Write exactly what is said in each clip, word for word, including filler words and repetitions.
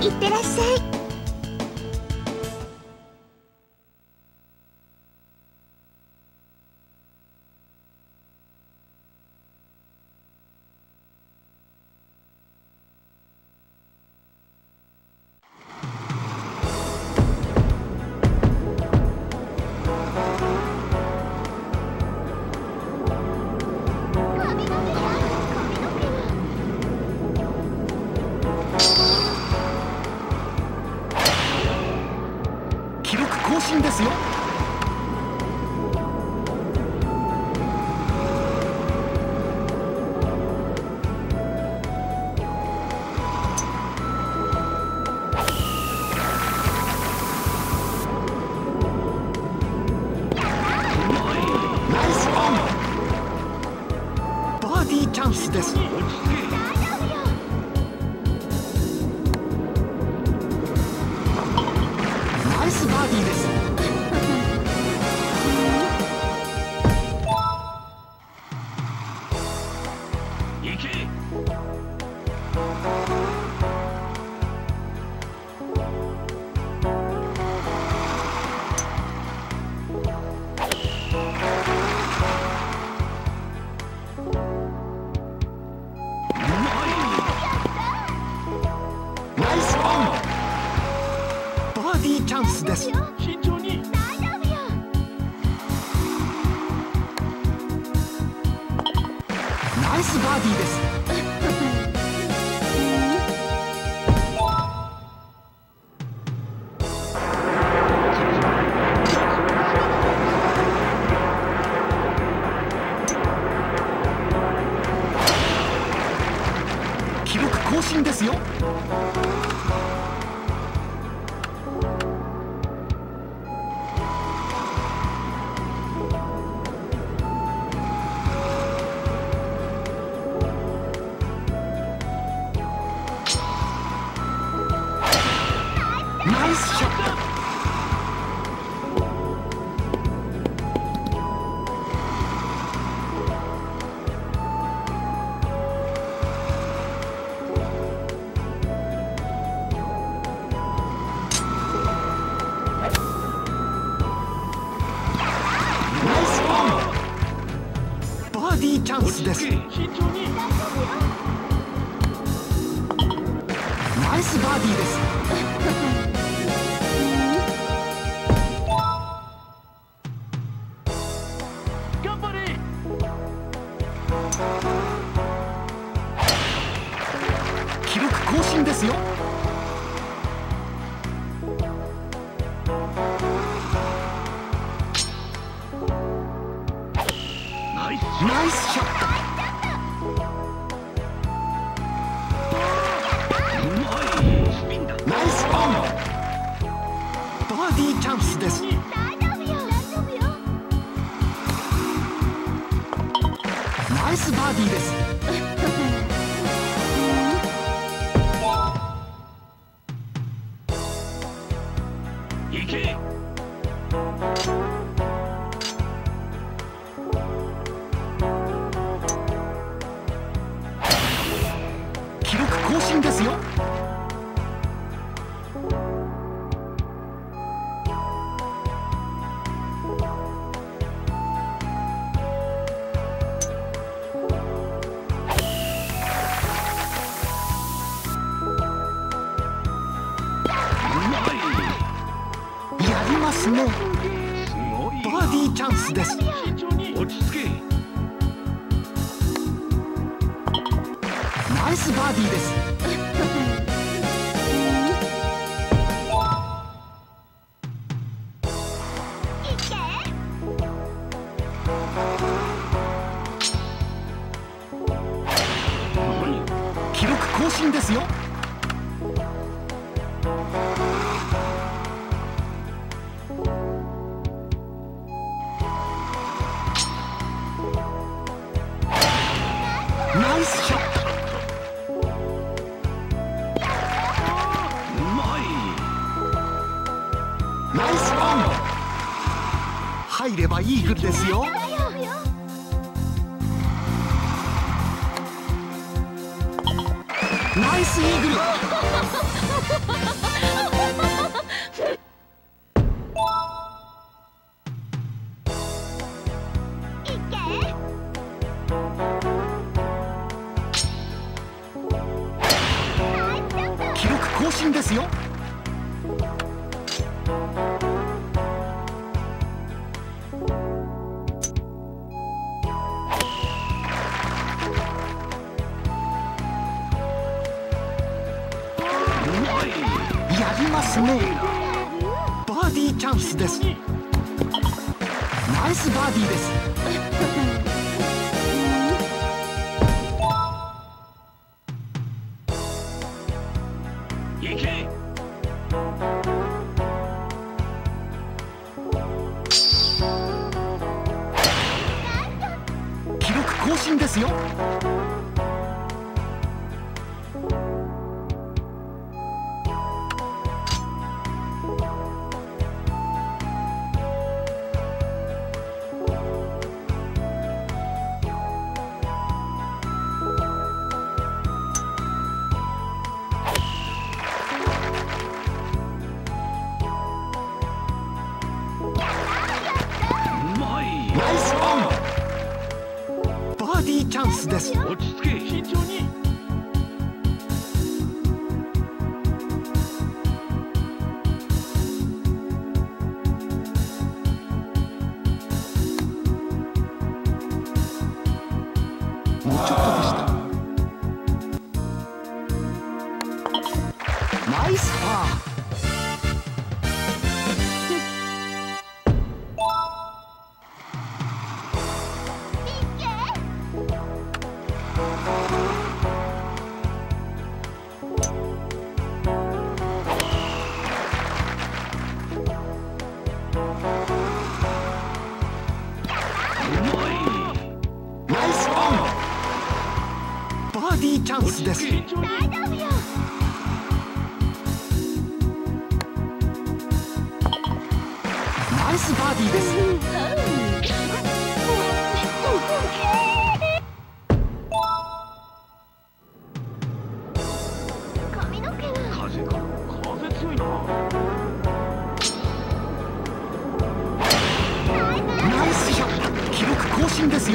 いってらっしゃい。 記録更新ですよ。ナイスオン。バーディーチャンスです。ナイスバーディーです。 行け。 ナイスオン。バーディーチャンスです。 慎重に。 ナイスバーディーです。記録更新ですよ。ナイスショット。ナイスオン。バーディーチャンスです。 慎重に。 ナイスバーディーです。 頑張れ。 記録更新ですよ。 ナイス。 ナイスショット。 うまい。スピンだ。 ナイスオン。バーディーチャンスです。ナイスバーディーです。 行け。 記録更新ですよ。やりますね。 すごい。 バーディーチャンスです。 慎重に。落ち着け。 ナイスバーディーです。記録更新ですよ。ナイスショット。 うまい。 ナイスオン。入ればイーグルですよ。ナイスイーグル。 記録更新ですよ。やりますね。バーディーチャンスです。ナイスバーディーです。 行け。 記録更新ですよ。ナイスオン。バーディーチャンスです。 落ち着け。慎重に。 もうちょっとでした。ナイスパー。バーディーチャンスです。 慎重に。 大丈夫よ。 ナイスバーディーです。 髪の毛が。 風が風強いな。 ナイスショット。記録更新ですよ。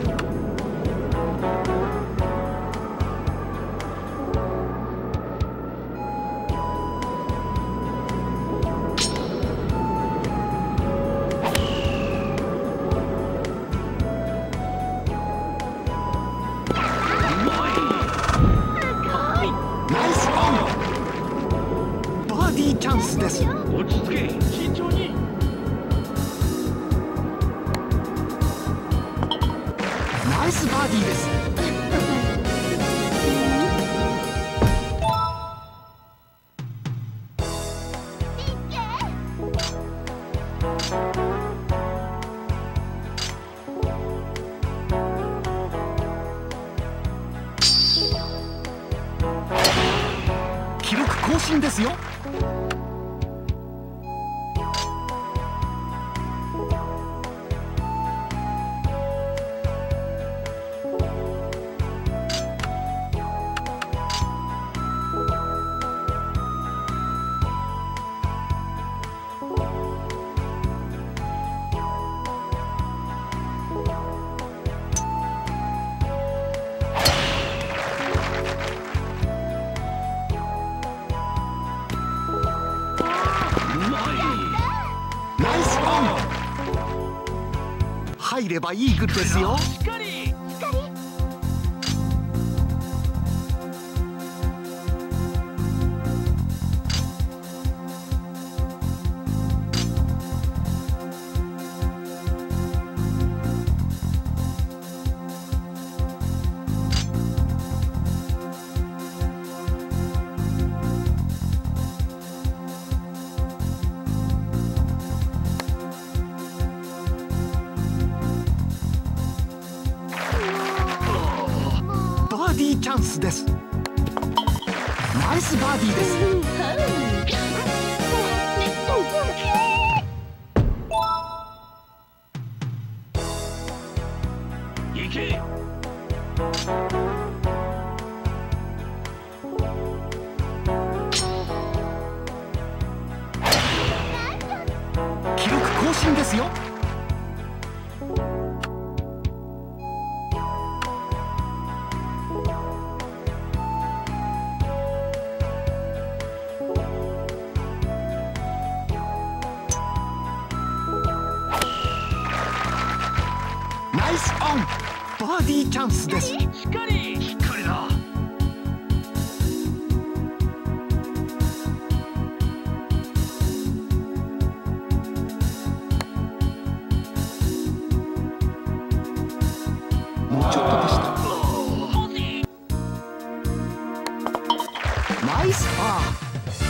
バーディーチャンスです。 落ち着け。慎重に。 ナイスバーディーです。記録更新ですよ。ナイスオン。入ればイーグルですよ。 しっかり。 バーディーチャンスです。ナイスバーディーです。 行け。 記録更新ですよ。 バーディーチャンスです。 しっかりしっかりだ。 もうちょっとでした。ナイスパー。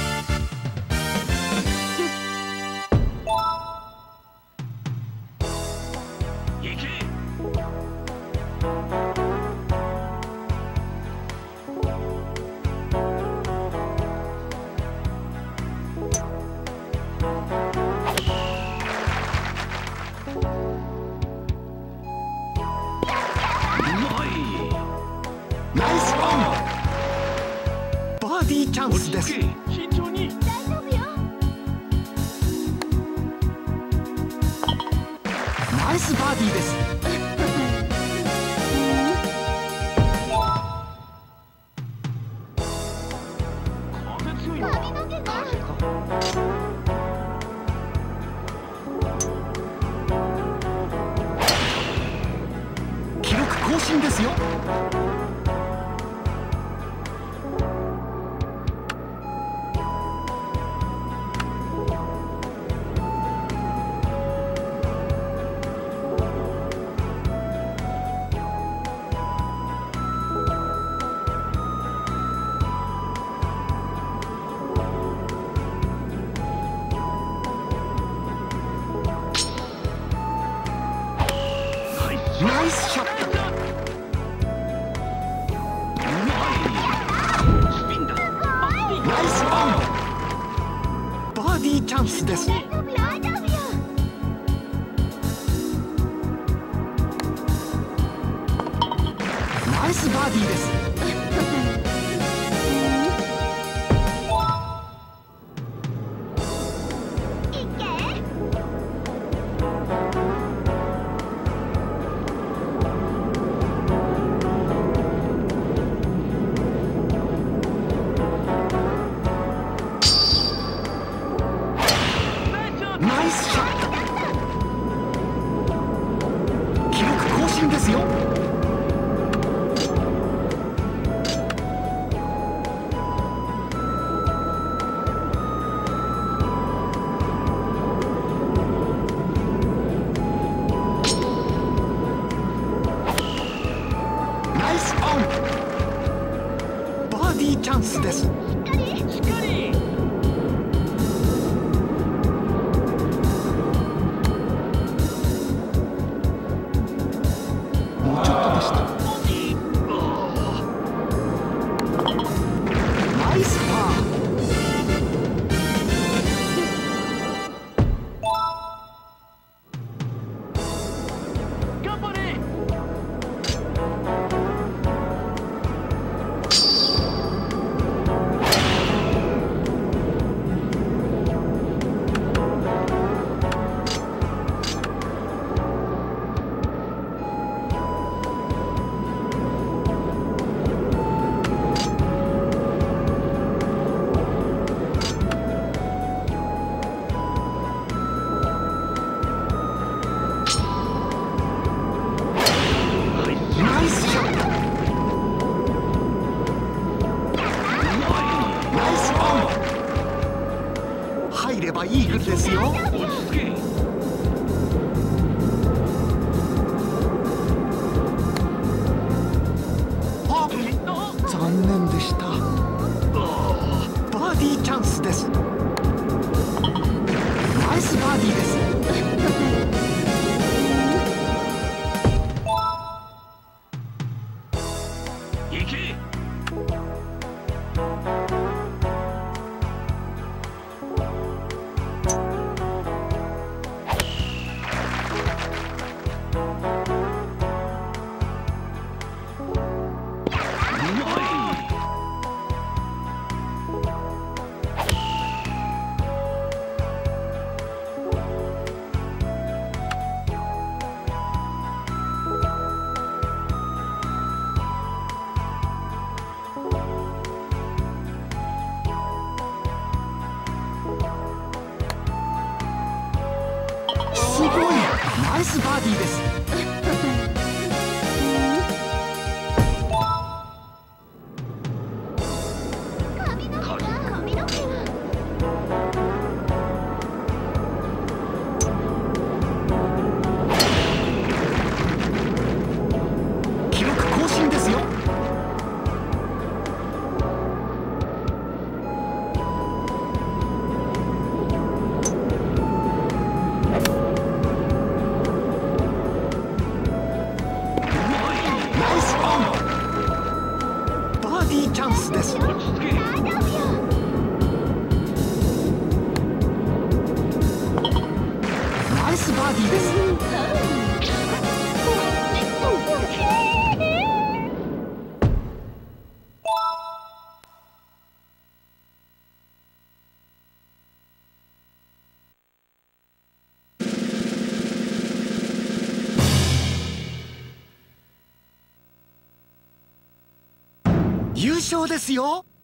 ナイスオン。バーディーチャンスです。 慎重に。 大丈夫よ。 ナイスバーディーです。 風強いな。 髪の毛が。 記録更新ですよ。ナイスショット。ナイスオン。バーディーチャンスです。 大丈夫よ。大丈夫よ。 ナイスバーディーです。 いけ。 ナイスショット。記録更新ですよ。ナイスオン。バーディーチャンスです。 しっかり。 しっかり。 もうちょっとでした。ナイスパー。 頑張れ。 ナイスショット。ナイスオン。入ればイーグルですよ。 落ち着け。 あ、残念でした。バーディーチャンスです。ナイスバーディーです。 行け。 すごい。ナイスバーディーです。 チャンスです。 落ち着け。 大丈夫よ。 ナイスバーディーです。優勝ですよ。